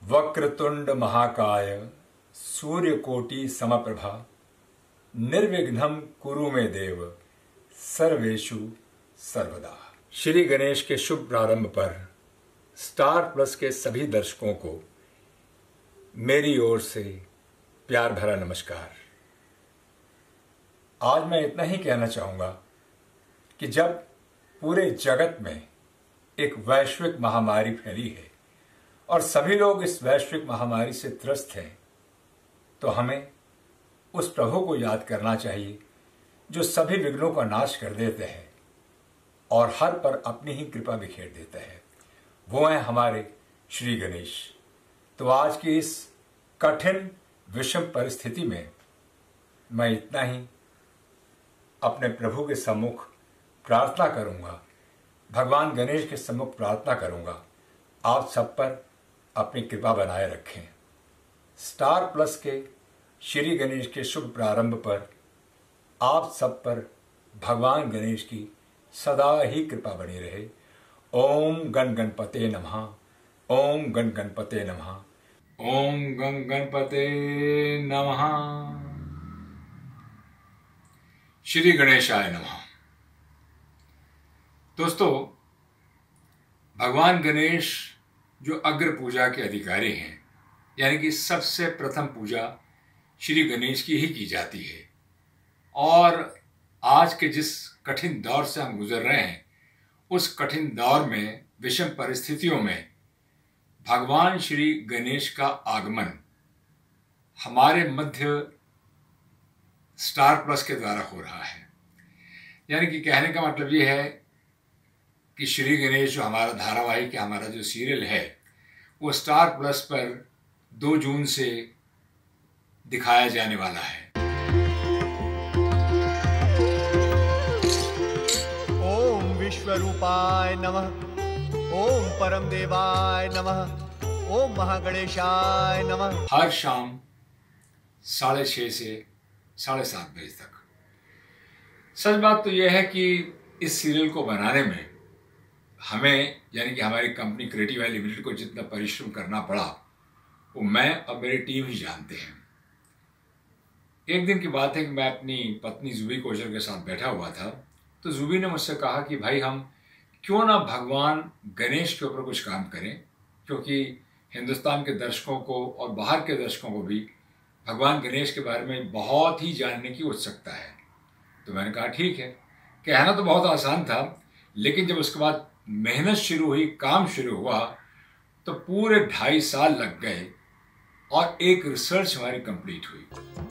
वक्रतुंड महाकाय सूर्यकोटि समप्रभा निर्विघ्नं कुरु मे देव सर्वेषु सर्वदा। श्री गणेश के शुभ प्रारंभ पर स्टार प्लस के सभी दर्शकों को मेरी ओर से प्यार भरा नमस्कार। आज मैं इतना ही कहना चाहूँगा कि जब पूरे जगत में एक वैश्विक महामारी फैली है और सभी लोग इस वैश्विक महामारी से त्रस्त हैं, तो हमें उस प्रभु को याद करना चाहिए जो सभी विघ्नों का नाश कर देते हैं और हर पर अपनी ही कृपा बिखेर देते हैं। वो हैं हमारे श्री गणेश। तो आज की इस कठिन विषम परिस्थिति में मैं इतना ही अपने प्रभु के सम्मुख प्रार्थना करूंगा, भगवान गणेश के सम्मुख प्रार्थना करूंगा, आप सब पर अपनी कृपा बनाए रखें। स्टार प्लस के श्री गणेश के शुभ प्रारंभ पर आप सब पर भगवान गणेश की सदा ही कृपा बनी रहे। ओम गण गणपते नमः। ओम गण गणपते नमः। ओम गण गणपते नमः। श्री गणेशाय नमः। दोस्तों, भगवान गणेश जो अग्र पूजा के अधिकारी हैं, यानी कि सबसे प्रथम पूजा श्री गणेश की ही की जाती है। और आज के जिस कठिन दौर से हम गुजर रहे हैं, उस कठिन दौर में, विषम परिस्थितियों में भगवान श्री गणेश का आगमन हमारे मध्य स्टार प्लस के द्वारा हो रहा है। यानी कि कहने का मतलब ये है कि श्री गणेश जो हमारा धारावाहिक, हमारा जो सीरियल है, वो स्टार प्लस पर 2 जून से दिखाया जाने वाला है। ओम विश्वरूपाय नमः। ओम परम देवाय नमः। ओम महागणेशाय नमः। हर शाम 6:30 से 7:30 बजे तक। सच बात तो यह है कि इस सीरियल को बनाने में हमें, यानी कि हमारी कंपनी क्रिएटिव आई लिमिटेड को जितना परिश्रम करना पड़ा, वो मैं और मेरी टीम ही जानते हैं। एक दिन की बात है कि मैं अपनी पत्नी जूबी कोचर के साथ बैठा हुआ था, तो जूबी ने मुझसे कहा कि भाई, हम क्यों ना भगवान गणेश के ऊपर कुछ काम करें, क्योंकि हिंदुस्तान के दर्शकों को और बाहर के दर्शकों को भी भगवान गणेश के बारे में बहुत ही जानने की उत्सुकता है। तो मैंने कहा ठीक है। कहना तो बहुत आसान था, लेकिन जब उसके बाद मेहनत शुरू हुई, काम शुरू हुआ, तो पूरे 2.5 साल लग गए और एक रिसर्च हमारी कंप्लीट हुई।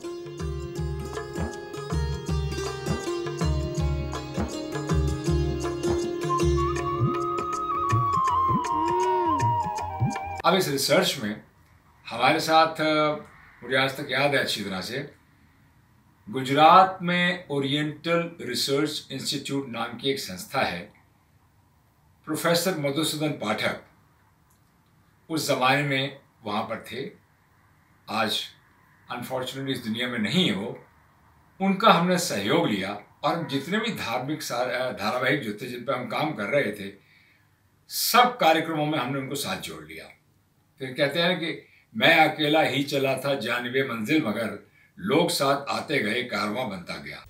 अब इस रिसर्च में हमारे साथ, मुझे आज तक याद है अच्छी तरह से, गुजरात में ओरिएंटल रिसर्च इंस्टीट्यूट नाम की एक संस्था है। प्रोफेसर मधुसूदन पाठक उस जमाने में वहाँ पर थे, आज अनफॉर्चुनेटली इस दुनिया में नहीं हो। उनका हमने सहयोग लिया और जितने भी धार्मिक धारावाहिक जो थे, जिन पर हम काम कर रहे थे, सब कार्यक्रमों में हमने उनको साथ जोड़ लिया। फिर कहते हैं कि मैं अकेला ही चला था जानिबे मंजिल, मगर लोग साथ आते गए, कारवां बनता गया।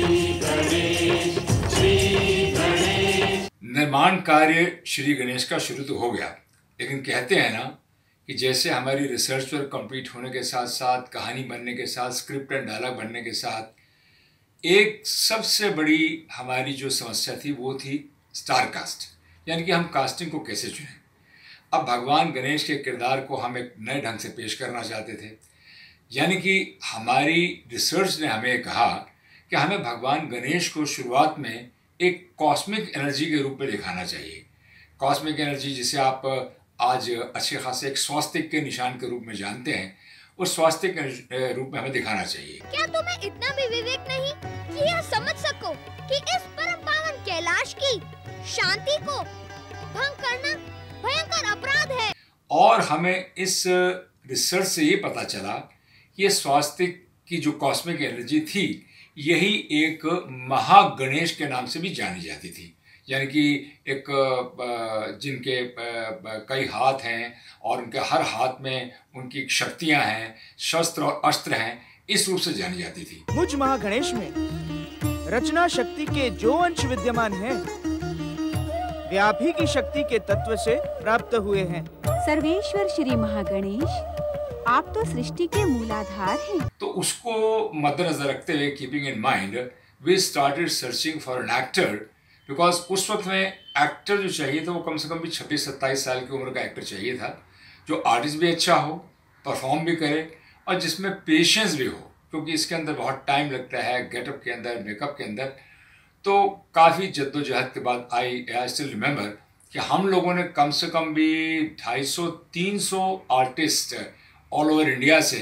निर्माण कार्य श्री गणेश का शुरू तो हो गया, लेकिन कहते हैं ना कि जैसे हमारी रिसर्च वर्क कंप्लीट होने के साथ साथ, कहानी बनने के साथ, स्क्रिप्ट एंड डायलॉग बनने के साथ, एक सबसे बड़ी हमारी जो समस्या थी वो थी स्टार कास्ट, यानी कि हम कास्टिंग को कैसे चुनें। अब भगवान गणेश के किरदार को हम एक नए ढंग से पेश करना चाहते थे। यानी कि हमारी रिसर्च ने हमें कहा कि हमें भगवान गणेश को शुरुआत में एक कॉस्मिक एनर्जी के रूप में दिखाना चाहिए। कॉस्मिक एनर्जी जिसे आप आज अच्छे खासे एक स्वास्तिक के निशान के रूप में जानते हैं, उस स्वास्तिक रूप में हमें दिखाना चाहिए। क्या तुम्हें इतना भी विवेक नहीं कि यह समझ सको कि इस परम पावन कैलाश की शांति को भंग करना भयंकर अपराध है। और हमें इस रिसर्च से ये पता चला कि ये स्वास्तिक की जो कॉस्मिक एनर्जी थी, यही एक महागणेश के नाम से भी जानी जाती थी। यानी कि एक जिनके कई हाथ हैं और उनके हर हाथ में उनकी शक्तियां हैं, शस्त्र और अस्त्र हैं, इस रूप से जानी जाती थी। मुझ महागणेश में रचना शक्ति के जो अंश विद्यमान हैं, वे आप ही की शक्ति के तत्व से प्राप्त हुए हैं। सर्वेश्वर श्री महागणेश, आप तो सृष्टि के मूलाधार हैं। तो उसको मद्देनजर रखते हुए, keeping in mind, we started searching for an actor, because उस वक्त में एक्टर जो चाहिए था वो कम से कम भी 26-27 साल की उम्र का एक्टर चाहिए था, जो आर्टिस्ट भी अच्छा हो, परफॉर्म भी करे और जिसमें पेशेंस भी हो, क्योंकि इसके अंदर बहुत टाइम लगता है, गेटअप के अंदर, मेकअप के अंदर। तो काफ़ी जद्दोजहद के बाद आई स्टिल रिमेंबर कि हम लोगों ने कम से कम भी 250-300 आर्टिस्ट ऑल ओवर इंडिया से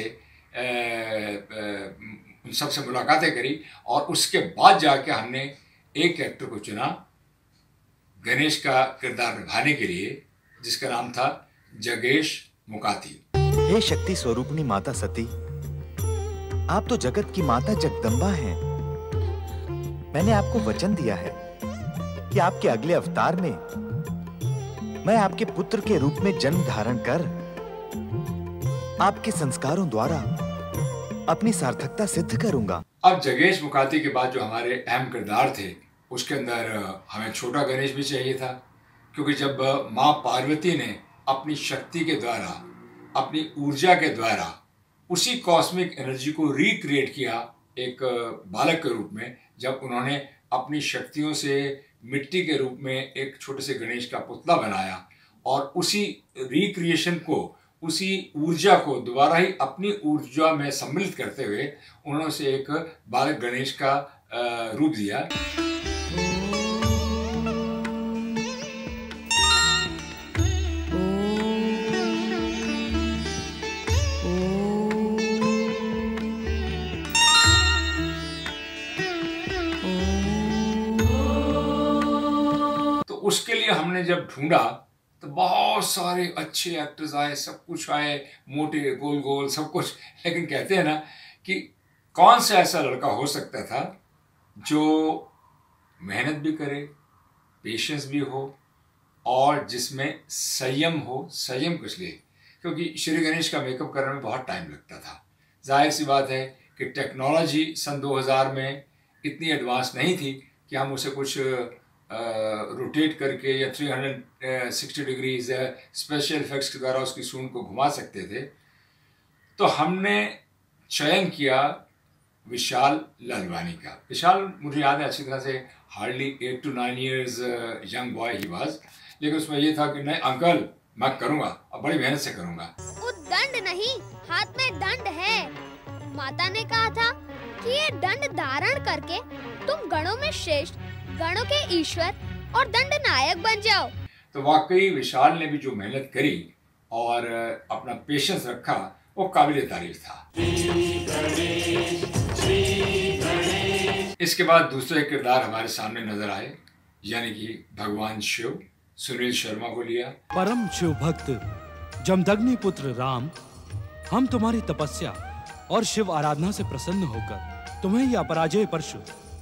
उन सबसे मुलाकातें करी और उसके बाद जाके हमने एक एक्टर को चुना गणेश का किरदार निभाने के लिए, जिसका नाम था जगेश मुकाती। हे शक्ति स्वरूपनी माता सती, आप तो जगत की माता जगदम्बा हैं। मैंने आपको वचन दिया है कि आपके अगले अवतार में मैं आपके पुत्र के रूप में जन्म धारण कर आपके संस्कारों द्वारा अपनी सार्थकता सिद्ध करूंगा। अब जगेश मुकाती के बाद जो हमारे अहम किरदार थे, उसके अंदर हमें छोटा गणेश भी चाहिए था, क्योंकि जब माँ पार्वती ने अपनी शक्ति के द्वारा, अपनी ऊर्जा के द्वारा उसी कॉस्मिक एनर्जी को रिक्रिएट किया एक बालक के रूप में, जब उन्होंने अपनी शक्तियों से मिट्टी के रूप में एक छोटे से गणेश का पुतला बनाया और उसी रिक्रिएशन को, उसी ऊर्जा को दोबारा ही अपनी ऊर्जा में सम्मिलित करते हुए उन्होंने उसे एक बालक गणेश का रूप दिया। तो उसके लिए हमने जब ढूंढा तो बहुत सारे अच्छे एक्टर्स आए, सब कुछ आए, मोटे गोल गोल सब कुछ, लेकिन कहते हैं ना कि कौन सा ऐसा लड़का हो सकता था जो मेहनत भी करे, पेशेंस भी हो और जिसमें संयम हो। संयम किस लिए? क्योंकि श्री गणेश का मेकअप करने में बहुत टाइम लगता था। जाहिर सी बात है कि टेक्नोलॉजी सन 2000 में इतनी एडवांस नहीं थी कि हम उसे कुछ रोटेट करके या 360 डिग्रीज स्पेशल इफेक्ट्स के द्वारा उसकी सूंड को घुमा सकते थे। तो हमने चयन किया विशाल लालवानी का। विशाल मुझे याद है अच्छी तरह से, hardly 8 to 9 years young boy ही वाज, लेकिन उसमें ये था कि नहीं अंकल मैं करूँगा और बड़ी मेहनत से करूँगा। वो दंड नहीं, हाथ में दंड है। माता ने कहा था कि ये दंड धारण करके तुम गणों में श्रेष्ठ, गणों के ईश्वर और दंड नायक बन जाओ। तो वाकई विशाल ने भी जो मेहनत करी और अपना पेशेंस रखा, वो काबिल तारीफ था। इसके बाद दूसरे किरदार हमारे सामने नजर आए, यानी कि भगवान शिव। सुनील शर्मा को लिया। परम शिव भक्त जमदग्नि पुत्र राम, हम तुम्हारी तपस्या और शिव आराधना से प्रसन्न होकर तुम्हें यह अपराजय परशु।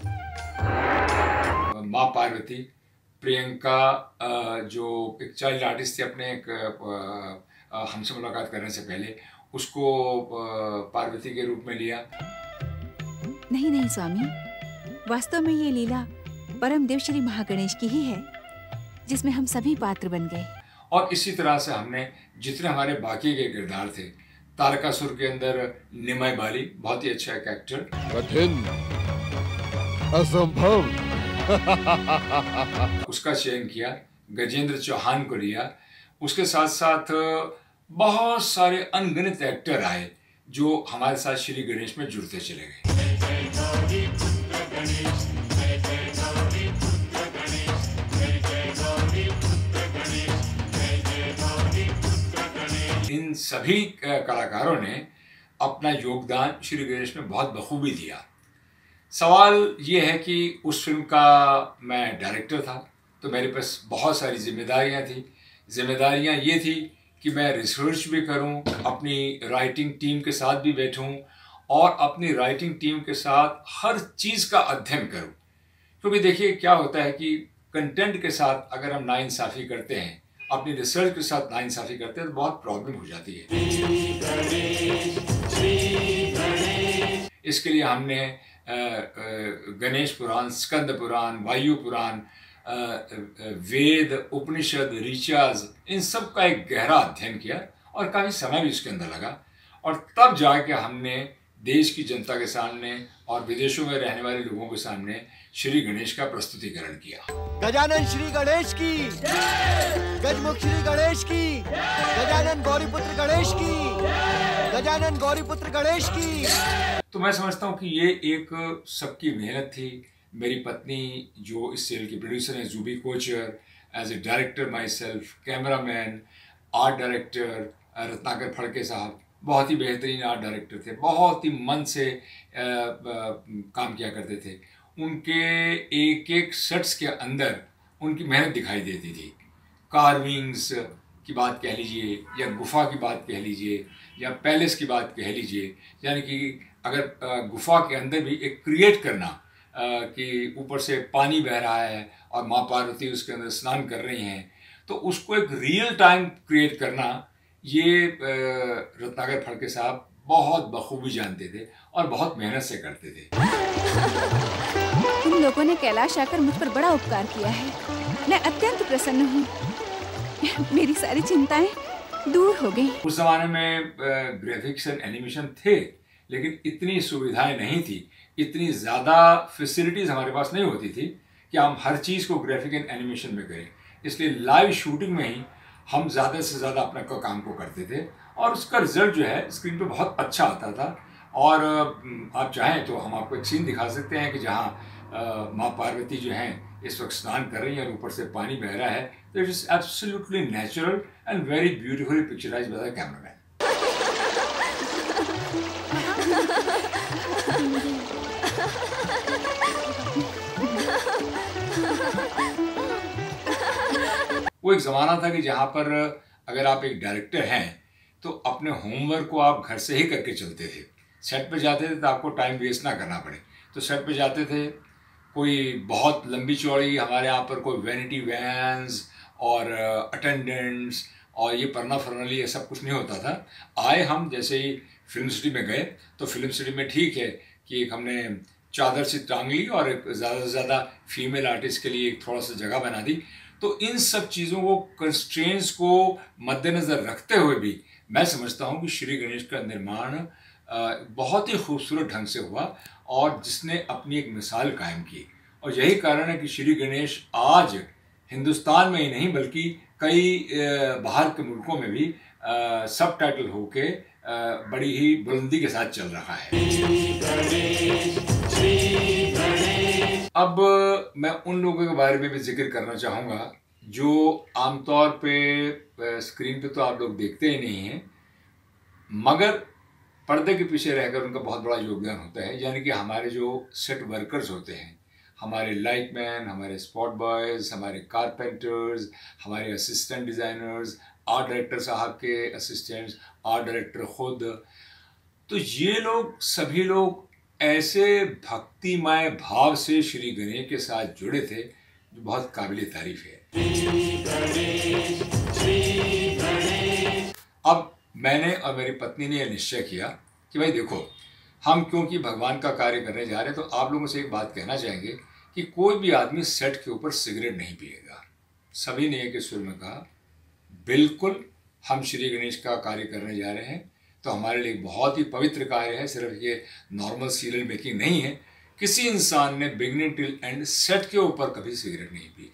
माँ पार्वती, प्रियंका जो एक चाइल्ड आर्टिस्ट थी, अपने एक हमसे मुलाकात करने से पहले उसको पार्वती के रूप में लिया। नहीं नहीं स्वामी, वास्तव में ये लीला परम देव श्री महागणेश की ही है, जिसमें हम सभी पात्र बन गए। और इसी तरह से हमने जितने हमारे बाकी के किरदार थे, तारकासुर के अंदर निमय बाली, बहुत ही अच्छा एक एक्टर। कठिन, असंभव उसका चयन किया। गजेंद्र चौहान को लिया। उसके साथ साथ बहुत सारे अनगिनत एक्टर आए जो हमारे साथ श्री गणेश में जुड़ते चले गए। इन सभी कलाकारों ने अपना योगदान श्री गणेश में बहुत बखूबी दिया। सवाल ये है कि उस फिल्म का मैं डायरेक्टर था, तो मेरे पास बहुत सारी जिम्मेदारियां थी। जिम्मेदारियां ये थी कि मैं रिसर्च भी करूं, अपनी राइटिंग टीम के साथ भी बैठूं और अपनी राइटिंग टीम के साथ हर चीज़ का अध्ययन करूं। क्योंकि देखिए क्या होता है कि कंटेंट के साथ अगर हम नाइंसाफ़ी करते हैं, अपनी रिसर्च के साथ नाइंसाफ़ी करते हैं, तो बहुत प्रॉब्लम हो जाती है। इसके लिए हमने गणेश पुराण, स्कंद पुराण, वायु पुराण, वेद, उपनिषद, ऋचाज, इन सब का एक गहरा अध्ययन किया और काफ़ी समय भी इसके अंदर लगा, और तब जाके हमने देश की जनता के सामने और विदेशों में रहने वाले लोगों के सामने श्री गणेश का प्रस्तुतिकरण किया। गजानन श्री गणेश की, गजमुख श्री गणेश की, गजानन गौरीपुत्र गणेश की, गजानन गौरीपुत्र गणेश की। तो मैं समझता हूँ कि ये एक सबकी मेहनत थी। मेरी पत्नी जो इस सीरियल की प्रोड्यूसर हैं, Zubi Kochar, as a director myself, cameraman, art director Ratnakar Phadke साहब, बहुत ही बेहतरीन आर्ट डायरेक्टर थे, बहुत ही मन से काम किया करते थे। उनके एक एक सेट्स के अंदर उनकी मेहनत दिखाई देती थी। कार्विंग्स की बात कह लीजिए, या गुफा की बात कह लीजिए, या पैलेस की बात कह लीजिए, यानी कि अगर गुफा के अंदर भी एक क्रिएट करना कि ऊपर से पानी बह रहा है और माँ पार्वती उसके अंदर स्नान कर रही हैं, तो उसको एक रियल टाइम क्रिएट करना, ये रत्नाकर फड़के साहब बहुत बखूबी जानते थे और बहुत मेहनत से करते थे। तुम लोगों ने कैलाश आकर मुझ पर बड़ा उपकार किया है। मैं अत्यंत प्रसन्न हूँ। मेरी सारी चिंताएं दूर हो गई। उस जमाने में ग्राफिक्स एंड एनिमेशन थे, लेकिन इतनी सुविधाएं नहीं थी, इतनी ज़्यादा फैसिलिटीज़ हमारे पास नहीं होती थी कि हम हर चीज़ को ग्राफिक एंड एनिमेशन में करें। इसलिए लाइव शूटिंग में ही हम ज़्यादा से ज़्यादा अपना काम को करते थे, और उसका रिजल्ट जो है स्क्रीन पे बहुत अच्छा आता था। और आप चाहें तो हम आपको एक सीन दिखा सकते हैं कि जहाँ माँ पार्वती जो हैं इस वक्त स्नान कर रही हैं और ऊपर से पानी बह रहा है। तो it is absolutely natural and very beautifully picturised by the cameraman. वो एक ज़माना था कि जहाँ पर अगर आप एक डायरेक्टर हैं तो अपने होमवर्क को आप घर से ही करके चलते थे। सेट पे जाते थे तो आपको टाइम वेस्ट ना करना पड़े, तो सेट पे जाते थे। कोई बहुत लंबी चौड़ी हमारे यहाँ पर कोई वैनिटी वैन्स और अटेंडेंट्स और ये परना फरनली ये सब कुछ नहीं होता था। आए हम जैसे ही फिल्म सिटी में गए, तो फिल्म सिटी में ठीक है कि एक हमने चादर से टांग ली और एक ज़्यादा से ज़्यादा फीमेल आर्टिस्ट के लिए एक थोड़ा सा जगह बना दी। तो इन सब चीज़ों को, कंस्ट्रेंट्स को मद्देनज़र रखते हुए भी मैं समझता हूँ कि श्री गणेश का निर्माण बहुत ही खूबसूरत ढंग से हुआ और जिसने अपनी एक मिसाल कायम की। और यही कारण है कि श्री गणेश आज हिंदुस्तान में ही नहीं बल्कि कई बाहर के मुल्कों में भी सब टाइटल होके बड़ी ही बुलंदी के साथ चल रहा है। अब मैं उन लोगों के बारे में भी जिक्र करना चाहूँगा जो आमतौर पे स्क्रीन पे तो आप लोग देखते ही नहीं हैं, मगर पर्दे के पीछे रहकर उनका बहुत बड़ा योगदान होता है। यानी कि हमारे जो सेट वर्कर्स होते हैं, हमारे लाइटमैन, हमारे स्पॉट बॉयज़, हमारे कारपेंटर्स, हमारे असिस्टेंट डिज़ाइनर्स, आर्ट डायरेक्टर साहब के असिस्टेंट्स, आर्ट डायरेक्टर खुद, तो ये लोग सभी लोग ऐसे भक्तिमय भाव से श्री गणेश के साथ जुड़े थे जो बहुत काबिल तारीफ है। अब मैंने और मेरी पत्नी ने यह निश्चय किया कि भाई देखो, हम क्योंकि भगवान का कार्य करने जा रहे हैं, तो आप लोगों से एक बात कहना चाहेंगे कि कोई भी आदमी सेट के ऊपर सिगरेट नहीं पिएगा। सभी ने एक सुर में कहा, बिल्कुल हम श्री गणेश का कार्य करने जा रहे हैं तो हमारे लिए बहुत ही पवित्र कार्य है। सिर्फ ये नॉर्मल सीरियल मेकिंग नहीं है। किसी इंसान ने बिगिनिंग टिल एंड सेट के ऊपर कभी सिगरेट नहीं पी।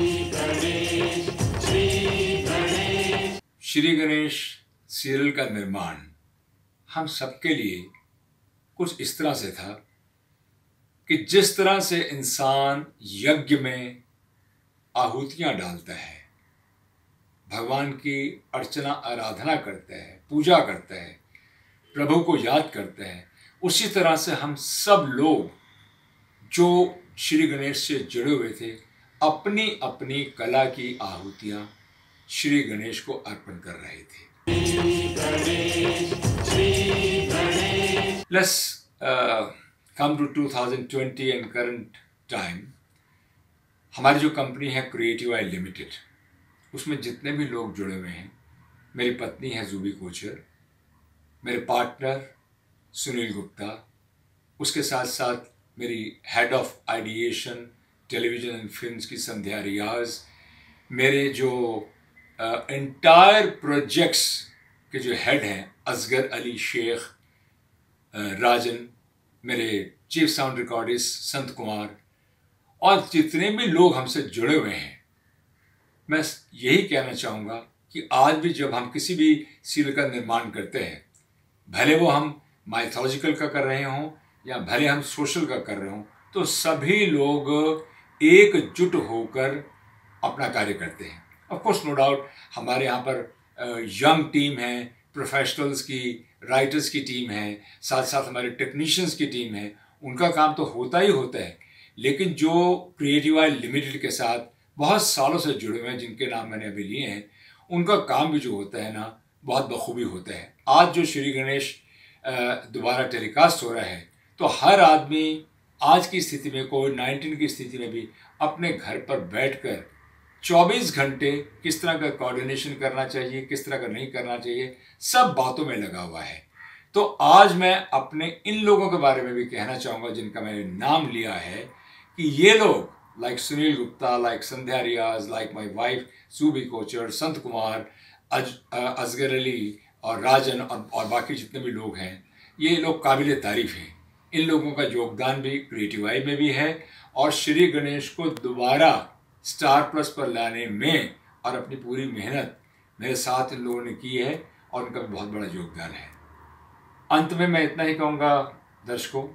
श्री गणेश सीरियल का निर्माण हम सबके लिए कुछ इस तरह से था कि जिस तरह से इंसान यज्ञ में आहुतियां डालता है, भगवान की अर्चना आराधना करता है, पूजा करता है, प्रभु को याद करता है, उसी तरह से हम सब लोग जो श्री गणेश से जुड़े हुए थे अपनी अपनी कला की आहुतियां श्री गणेश को अर्पण कर रहे थे। Let's come to 2020 and current time. हमारी जो कंपनी है क्रिएटिव आई लिमिटेड, उसमें जितने भी लोग जुड़े हुए हैं, मेरी पत्नी है जूबी कोचर, मेरे पार्टनर सुनील गुप्ता, उसके साथ साथ मेरी head of ideation television and films की संध्या रियाज, मेरे जो एंटायर प्रोजेक्ट्स के जो हेड हैं असगर अली शेख, राजन, मेरे chief sound recordist Sant Kumar, और जितने भी लोग हमसे जुड़े हुए हैं, मैं यही कहना चाहूँगा कि आज भी जब हम किसी भी सीरियल का निर्माण करते हैं, भले वो हम माइथोलॉजिकल का कर रहे हों या भले हम सोशल का कर रहे हों, तो सभी लोग एकजुट होकर अपना कार्य करते हैं। ऑफ कोर्स नो डाउट हमारे यहाँ पर यंग टीम है, प्रोफेशनल्स की, राइटर्स की टीम है, साथ साथ हमारे टेक्नीशियंस की टीम है, उनका काम तो होता ही होता है। लेकिन जो क्रिएटिव आई लिमिटेड के साथ बहुत सालों से जुड़े हुए हैं, जिनके नाम मैंने अभी लिए हैं, उनका काम भी जो होता है ना, बहुत बखूबी होता है। आज जो श्री गणेश दोबारा टेलीकास्ट हो रहा है, तो हर आदमी आज की स्थिति में, कोविड-19 की स्थिति में भी अपने घर पर बैठकर 24 घंटे किस तरह का कोऑर्डिनेशन करना चाहिए, किस तरह का नहीं करना चाहिए, सब बातों में लगा हुआ है। तो आज मैं अपने इन लोगों के बारे में भी कहना चाहूँगा जिनका मैंने नाम लिया है, कि ये लोग like Sunil Gupta, like Sandhya Riyaz, like my wife Zubi Kochar, Sant Kumar, Asghar Ali और राजन और बाकी जितने भी लोग हैं, ये लोग काबिल तारीफ़ हैं। इन लोगों का योगदान भी क्रिएटिव आई में भी है, और श्री गणेश को दोबारा स्टार प्लस पर लाने में और अपनी पूरी मेहनत मेरे साथ इन लोगों ने की है, और उनका भी बहुत बड़ा योगदान है। अंत में मैं इतना ही कहूँगा दर्शकों,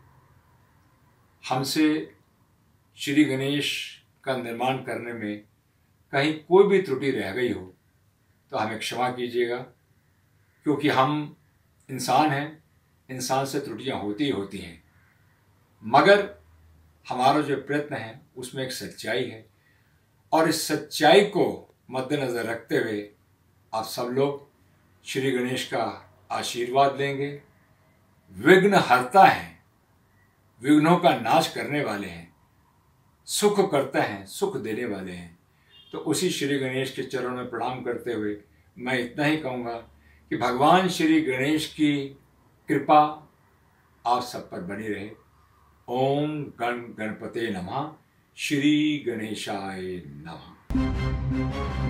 हमसे श्री गणेश का निर्माण करने में कहीं कोई भी त्रुटि रह गई हो तो हमें क्षमा कीजिएगा, क्योंकि हम इंसान हैं, इंसान से त्रुटियां होती ही होती हैं, मगर हमारा जो प्रयत्न है उसमें एक सच्चाई है, और इस सच्चाई को मद्देनज़र रखते हुए आप सब लोग श्री गणेश का आशीर्वाद लेंगे। विघ्न हरता है, विघ्नों का नाश करने वाले हैं, सुख करता है, सुख देने वाले हैं। तो उसी श्री गणेश के चरणों में प्रणाम करते हुए मैं इतना ही कहूँगा कि भगवान श्री गणेश की कृपा आप सब पर बनी रहे। ओम गण गणपते नमः, श्री गणेशाय नमः।